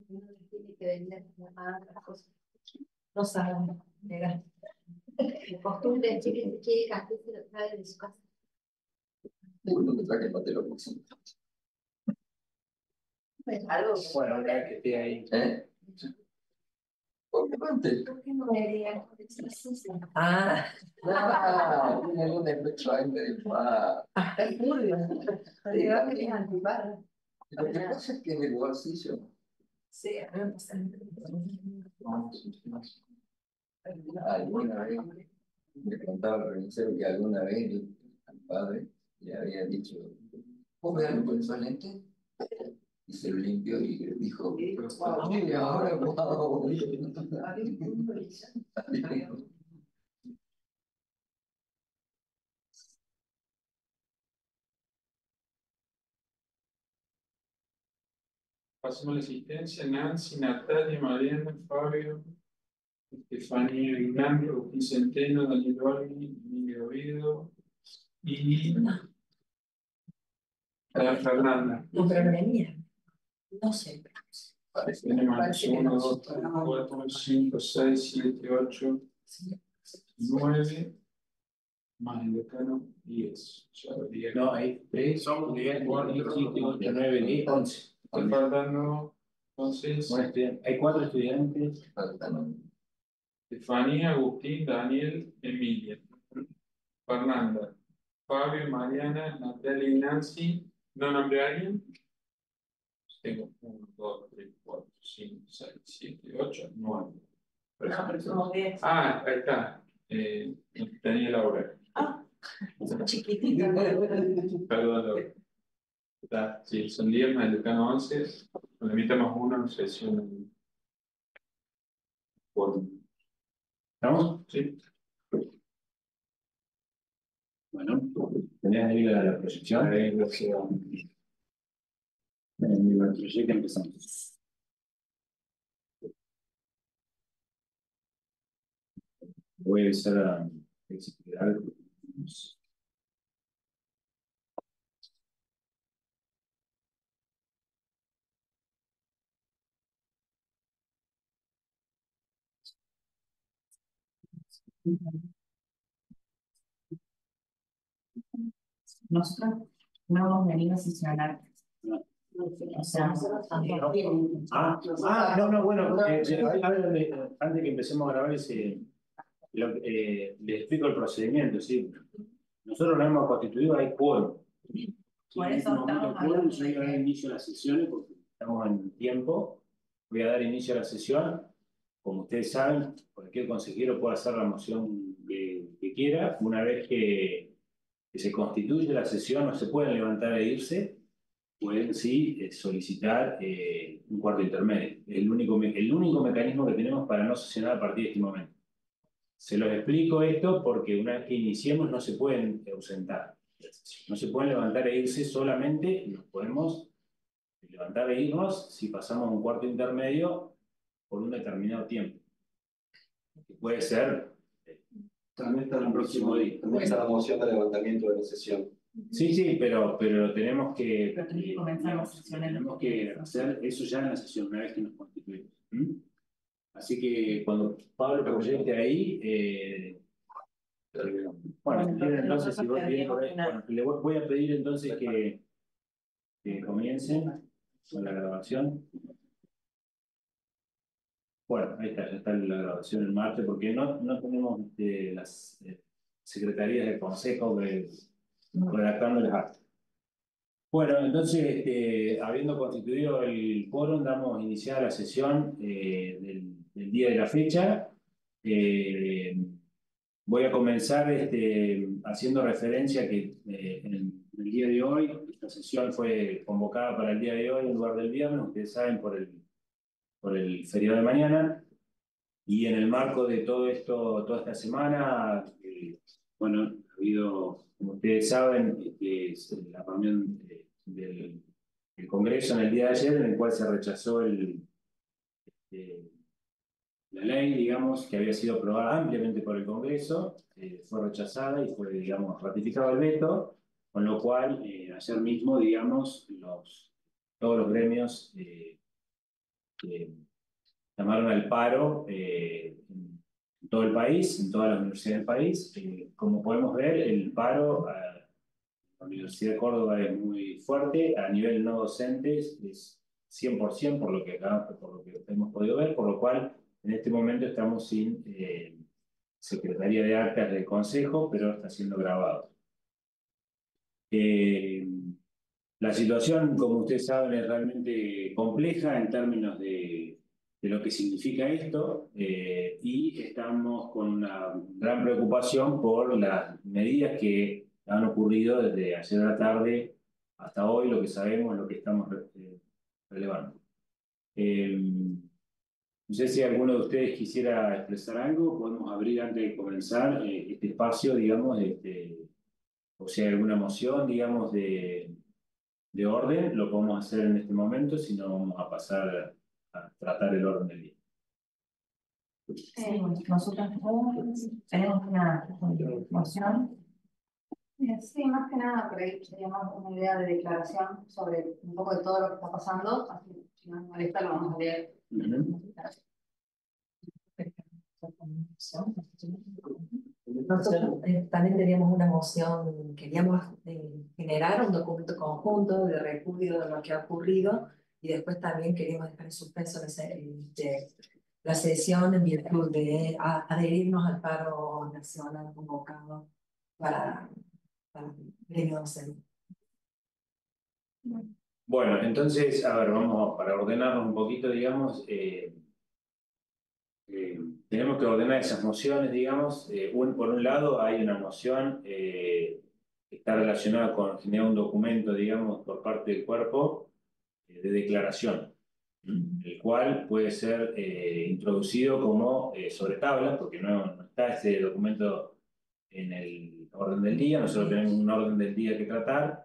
uno les tiene que vender a otras cosas. No saben negar. La costumbre de que quiere café se lo trae de su casa. Uno que traje para te lo próximo. Algo. Bueno, ahora que esté ahí. ¿Por qué no me digan? Tiene algún efecto ahí medio Es turbio. Creo que es antiparo. Lo que pasa es que en el bolsillo. Sí, a mí me pasa. Alguna vez me contaba el remisero que alguna vez al padre le había dicho: ¿vos me das con esos lentes? Y se lo limpió y le dijo: ahora wow. Pasemos la asistencia: Nancy, Natalia, Mariana, Fabio, Estefanía Aguilar, Agustín Centeno, Daniel Olmi, Emilio Oviedo y Fernanda. No, pero no venía. No sé. Tenemos 1, 2, 3, 4, 5, 6, 7, 8, 9, más el decano, 10. Ya lo dije. No, hay 3, 10, 4, 7, 8, 9, 10, 11. Está faltando, entonces, Hay 4 estudiantes. Estefanía, Agustín, Daniel, Emilia, Fernanda, Fabio, Mariana, Natalia y Nancy. ¿No nombré a alguien? Tengo 1, 2, 3, 4, 5, 6, 7, 8, 9. Ah, ahí está. Tenía Laura. Chiquitita. Perdón, Laura. Está, sí, son 10 más el decano 11. Con la mitad más 1, sesión. ¿Estamos? Sí. Bueno, ¿tenés ahí la proyección? Ahí lo que va. En la proyección empezamos. Voy a empezar a explicar. Nosotros no hemos venido a sesionar. O sea, no, bueno, antes de que empecemos a grabar les explico el procedimiento, ¿sí? Nosotros lo hemos constituido, hay quórum. Por eso estamos hablando. Yo voy a dar inicio a las sesiones porque estamos en tiempo. Voy a dar inicio a la sesión. Como ustedes saben, cualquier consejero puede hacer la moción que quiera. Una vez que se constituye la sesión, no se pueden levantar e irse. Pueden sí solicitar un cuarto intermedio. El único mecanismo que tenemos para no sesionar a partir de este momento. Se los explico esto porque una vez que iniciemos no se pueden ausentar. No se pueden levantar e irse, solamente nos podemos levantar e irnos si pasamos un cuarto intermedio por un determinado tiempo. Que puede ser También está el próximo día. También está la moción de levantamiento de la sesión. Sí, pero tenemos que comenzar las sesiones. Tenemos que hacer eso ya en la sesión, una vez que nos constituimos. Así que cuando Pablo proyecte ahí, bueno, entonces si vos bien por ahí, bueno, le voy a pedir entonces que comiencen con la grabación. Bueno, ahí está, ya está la grabación en marcha, porque no tenemos las secretarías del consejo redactando las actas. Bueno, entonces, habiendo constituido el quórum, damos iniciada la sesión del día de la fecha. Voy a comenzar haciendo referencia a que en el día de hoy, esta sesión fue convocada para el día de hoy en lugar del viernes, ustedes saben, por el feriado de mañana. Y en el marco de todo esto, toda esta semana, bueno, ha habido, como ustedes saben, la reunión del Congreso en el día de ayer, en el cual se rechazó la ley, digamos, que había sido aprobada ampliamente por el Congreso, fue rechazada y fue, digamos, ratificado el veto, con lo cual, ayer mismo, digamos, todos los gremios llamaron al paro en todo el país, en todas las universidades del país. Como podemos ver, el paro la Universidad de Córdoba es muy fuerte, a nivel no docentes es 100% por lo que hemos podido ver, por lo cual en este momento estamos sin Secretaría de Actas del Consejo, pero está siendo grabado. La situación, como ustedes saben, es realmente compleja en términos de lo que significa esto, y estamos con una gran preocupación por las medidas que han ocurrido desde ayer a la tarde hasta hoy, lo que sabemos, lo que estamos relevando. No sé si alguno de ustedes quisiera expresar algo, podemos abrir antes de comenzar este espacio, digamos, o si hay alguna moción, digamos, de orden, lo podemos hacer en este momento, si no vamos a pasar a tratar el orden del día. Nosotros tenemos una moción. Sí, más que nada, por ahí teníamos una idea de declaración sobre un poco de todo lo que está pasando, así si no nos molesta lo vamos a leer. Nosotros también teníamos una moción, queríamos generar un documento conjunto de repudio de lo que ha ocurrido y después también queríamos dejar en suspenso la sesión en virtud de adherirnos al paro nacional convocado para el gremio docente. Bueno, entonces, a ver, vamos para ordenarnos un poquito, digamos, tenemos que ordenar esas mociones, digamos. Por un lado, hay una moción que está relacionada con generar un documento, digamos, por parte del cuerpo de declaración, el cual puede ser introducido como sobre tablas, porque no está ese documento en el orden del día. Nosotros tenemos un orden del día que tratar.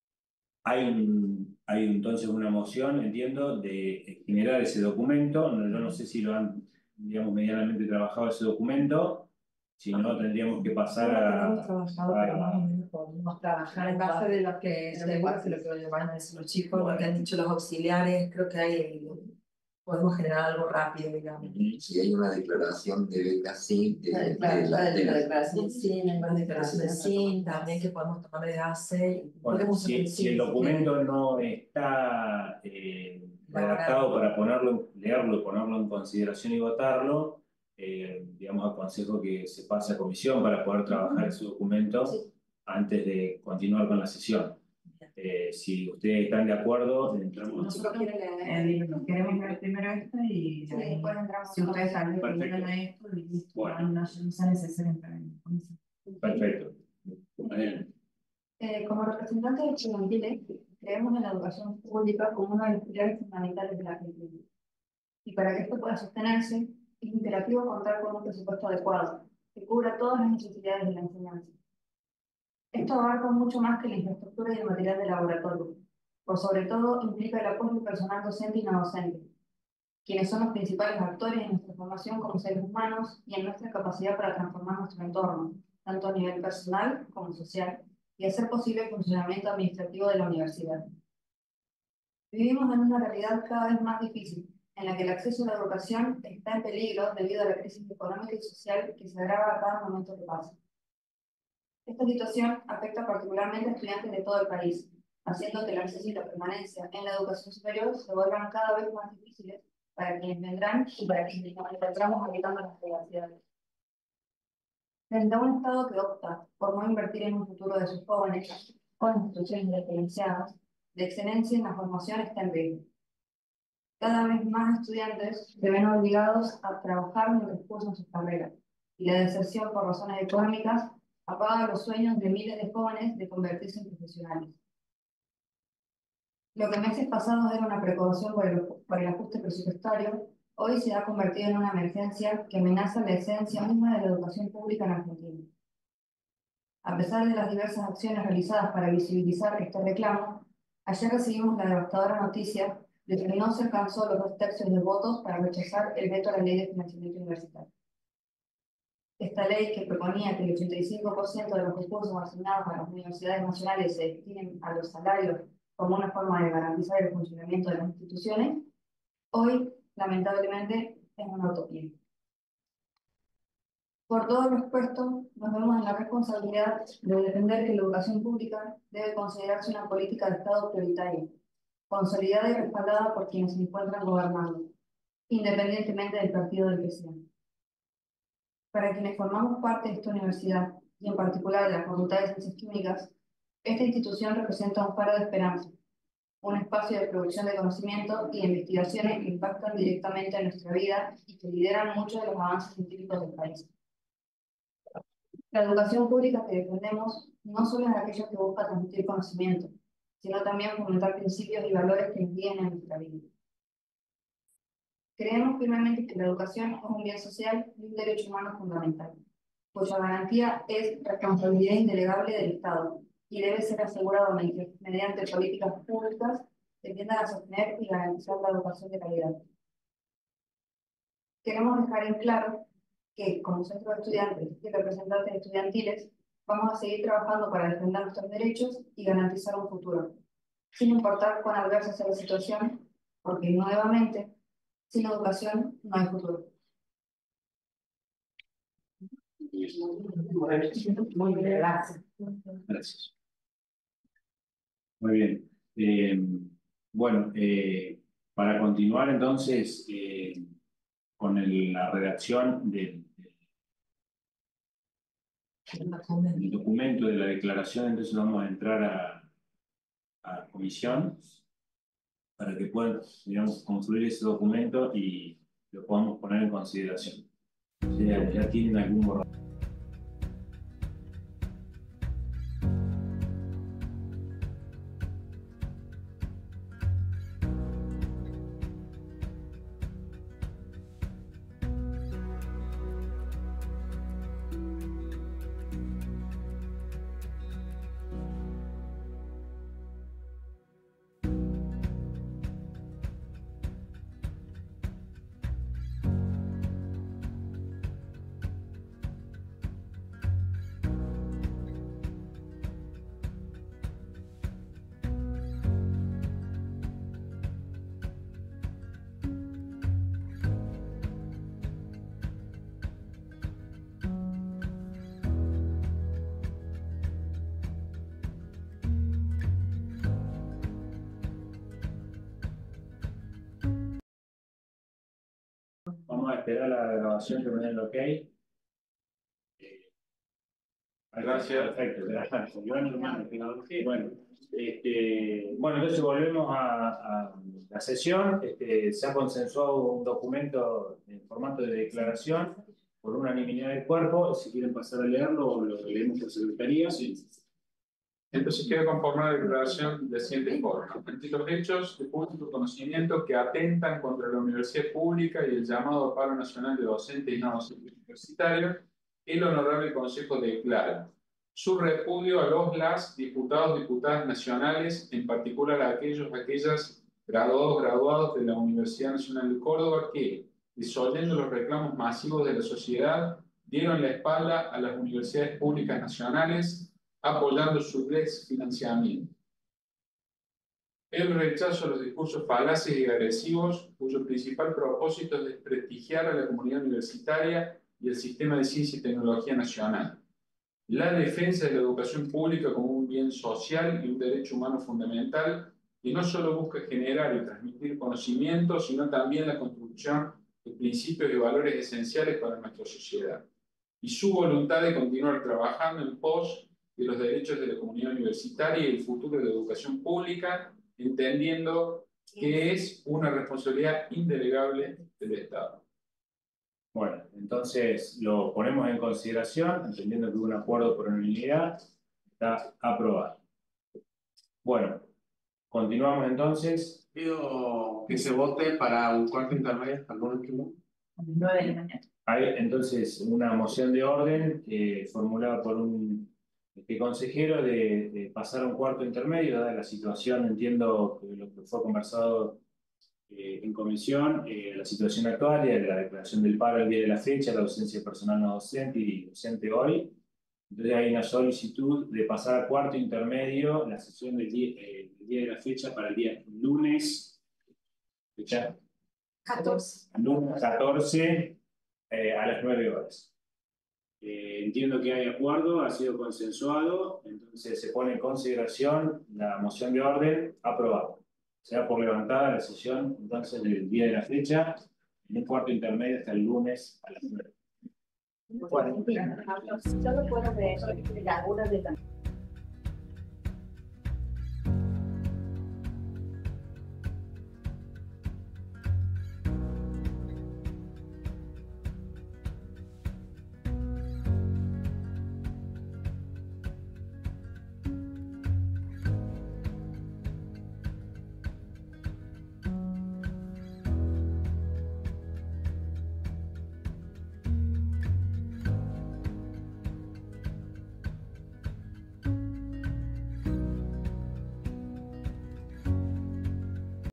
Hay entonces una moción, entiendo, de generar ese documento. Yo no sé si lo han, digamos, medianamente trabajado ese documento. Si no, tendríamos que pasar a trabajado, pero más o menos podemos trabajar en base de lo que seguro que lo que van a decir los chicos, lo que han dicho los auxiliares. Creo que podemos generar algo rápido, digamos. Si hay una declaración de becas sí, la declaración sí, la declaración sí, también que podemos tomar de base. Bueno, si el documento no está redactado para leerlo y ponerlo en consideración y votarlo, digamos, aconsejo que se pase a comisión para poder trabajar ese documento antes de continuar con la sesión. Si ustedes están de acuerdo, entramos. Nosotros queremos leer primero esto y después entramos. Si ustedes también quieren leer esto, y listo. Bueno. No es necesario entrar en comisión. Perfecto. Como representantes de estudiantiles, creemos en la educación pública como uno de los pilares fundamentales de la Argentina. Y para que esto pueda sostenerse, es imperativo contar con un presupuesto adecuado, que cubra todas las necesidades de la enseñanza. Esto abarca mucho más que la infraestructura y el material de laboratorio, pues sobre todo implica el apoyo del personal docente y no docente, quienes son los principales actores en nuestra formación como seres humanos y en nuestra capacidad para transformar nuestro entorno, tanto a nivel personal como social, y hacer posible el funcionamiento administrativo de la universidad. Vivimos en una realidad cada vez más difícil, en la que el acceso a la educación está en peligro debido a la crisis económica y social que se agrava a cada momento que pasa. Esta situación afecta particularmente a estudiantes de todo el país, haciendo que el acceso y la permanencia en la educación superior se vuelvan cada vez más difíciles para quienes vendrán y para quienes nos encontramos habitando las universidades. Frente a un Estado que opta por no invertir en un futuro de sus jóvenes o en instituciones diferenciadas, la excelencia en la formación está en riesgo. Cada vez más estudiantes se ven obligados a trabajar mientras cursan sus carreras, y la deserción por razones económicas apaga los sueños de miles de jóvenes de convertirse en profesionales. Lo que meses pasados era una precaución por el ajuste presupuestario, hoy se ha convertido en una emergencia que amenaza la esencia misma de la educación pública en Argentina. A pesar de las diversas acciones realizadas para visibilizar este reclamo, ayer recibimos la devastadora noticia de que no se alcanzó los 2/3 de votos para rechazar el veto a la Ley de Financiamiento Universitario. Esta ley, que proponía que el 85% de los recursos asignados a las universidades nacionales se destinen a los salarios como una forma de garantizar el funcionamiento de las instituciones, hoy lamentablemente es una utopía. Por todo lo expuesto, nos vemos en la responsabilidad de defender que la educación pública debe considerarse una política de Estado prioritaria, consolidada y respaldada por quienes se encuentran gobernando, independientemente del partido del que sean. Para quienes formamos parte de esta universidad, y en particular de la Facultad de Ciencias Químicas, esta institución representa un faro de esperanza, un espacio de producción de conocimiento y de investigaciones que impactan directamente en nuestra vida y que lideran muchos de los avances científicos del país. La educación pública que defendemos no solo es aquella que busca transmitir conocimiento, sino también fomentar principios y valores que nos guíen en nuestra vida. Creemos firmemente que la educación es un bien social y un derecho humano fundamental, cuya garantía es responsabilidad indelegable del Estado y debe ser asegurado mediante políticas públicas que tiendan a sostener y garantizar la educación de calidad. Queremos dejar en claro que, como centro de estudiantes y representantes estudiantiles, vamos a seguir trabajando para defender nuestros derechos y garantizar un futuro, sin importar cuán adversa sea la situación, porque, nuevamente, sin educación no hay futuro. Muy bien, gracias. Gracias. Muy bien. Bueno, para continuar entonces con la redacción del documento de la declaración, entonces vamos a entrar a comisión para que puedan, digamos, construir ese documento y lo podamos poner en consideración. Ya tienen algún borrador. Vamos a esperar la grabación que me den el ok. Gracias. Perfecto, gracias. Bueno, entonces volvemos a la sesión. Se ha consensuado un documento en formato de declaración por unanimidad del cuerpo. Si quieren pasar a leerlo, lo leemos por secretaría. Sí. Entonces queda conformada la declaración de siguiente forma. Ante los hechos de público conocimiento que atentan contra la universidad pública y el llamado paro nacional de docentes y no docentes universitarios, el Honorable Consejo declara su repudio a las diputados, diputadas nacionales, en particular a aquellas graduados de la Universidad Nacional de Córdoba que, disolviendo los reclamos masivos de la sociedad, dieron la espalda a las universidades públicas nacionales, apoyando su desfinanciamiento. El rechazo a los discursos falaces y agresivos, cuyo principal propósito es desprestigiar a la comunidad universitaria y el sistema de ciencia y tecnología nacional. La defensa de la educación pública como un bien social y un derecho humano fundamental que no solo busca generar y transmitir conocimiento, sino también la construcción de principios y valores esenciales para nuestra sociedad. Y su voluntad de continuar trabajando en pos de los derechos de la comunidad universitaria y el futuro de la educación pública, entendiendo que es una responsabilidad indelegable del Estado. Bueno, entonces lo ponemos en consideración, entendiendo que hubo un acuerdo por unanimidad, está aprobado. Bueno, continuamos entonces. Pido que se vote para un cuarto intermedio hasta el último. A las 9 de la mañana. Hay entonces una moción de orden formulada por un consejero de pasar a un cuarto intermedio, dada la situación, entiendo que lo que fue conversado en comisión, la situación actual y la declaración del paro el día de la fecha, la ausencia de personal no docente y docente hoy. Entonces hay una solicitud de pasar a cuarto intermedio la sesión del día de la fecha para el día lunes, fecha Lunes 14 a las 9 horas. Entiendo que hay acuerdo, ha sido consensuado, entonces se pone en consideración la moción de orden aprobada. Será por levantada la sesión entonces del día de la fecha, en un cuarto intermedio hasta el lunes a las 9. Solo puedo ver algunas de las